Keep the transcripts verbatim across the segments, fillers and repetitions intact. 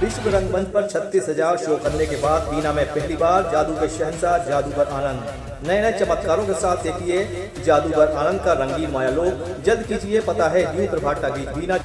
विश्व रंगमंच पर छत्तीस हजार शो करने के बाद बीना में पहली बार जादू के शहंशाह जादूगर आनंद नए नए चमत्कारों के साथ देखिए जादूगर आनंद का रंगीन मायालोक। जल्द कीजिए पता है न्यू प्रभात टाकीज बीना।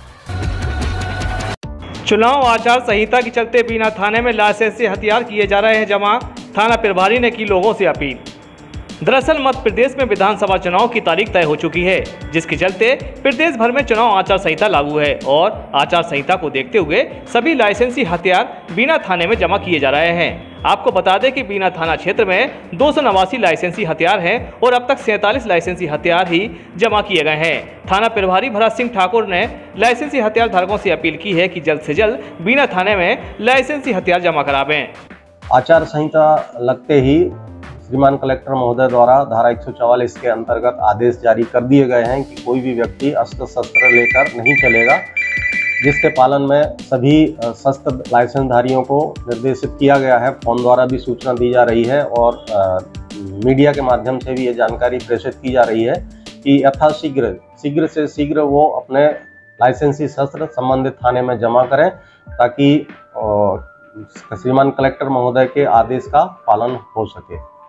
चुनाव आचार संहिता के चलते बीना थाने में लाइसेंसी हथियार किए जा रहे हैं जमा। थाना प्रभारी ने की लोगों से अपील। दरअसल मध्य प्रदेश में विधानसभा चुनाव की तारीख तय हो चुकी है, जिसके चलते प्रदेश भर में चुनाव आचार संहिता लागू है और आचार संहिता को देखते हुए सभी लाइसेंसी हथियार बीना थाने में जमा किए जा रहे हैं। आपको बता दें कि बीना थाना क्षेत्र में दो सौ नवासी लाइसेंसी हथियार हैं और अब तक सैंतालीस लाइसेंसी हथियार ही जमा किए गए हैं। थाना प्रभारी भरत सिंह ठाकुर ने लाइसेंसी हथियार धारकों से अपील की है कि जल्द से जल्द बीना थाने में लाइसेंसी हथियार जमा करावें। आचार संहिता लगते ही श्रीमान कलेक्टर महोदय द्वारा धारा एक सौ चौवालीस के अंतर्गत आदेश जारी कर दिए गए हैं कि कोई भी व्यक्ति अस्त्र शस्त्र लेकर नहीं चलेगा, जिसके पालन में सभी शस्त्र लाइसेंसधारियों को निर्देशित किया गया है। फोन द्वारा भी सूचना दी जा रही है और आ, मीडिया के माध्यम से भी ये जानकारी प्रेषित की जा रही है कि यथाशीघ्र शीघ्र से शीघ्र वो अपने लाइसेंसी शस्त्र संबंधित थाने में जमा करें, ताकि श्रीमान कलेक्टर महोदय के आदेश का पालन हो सके।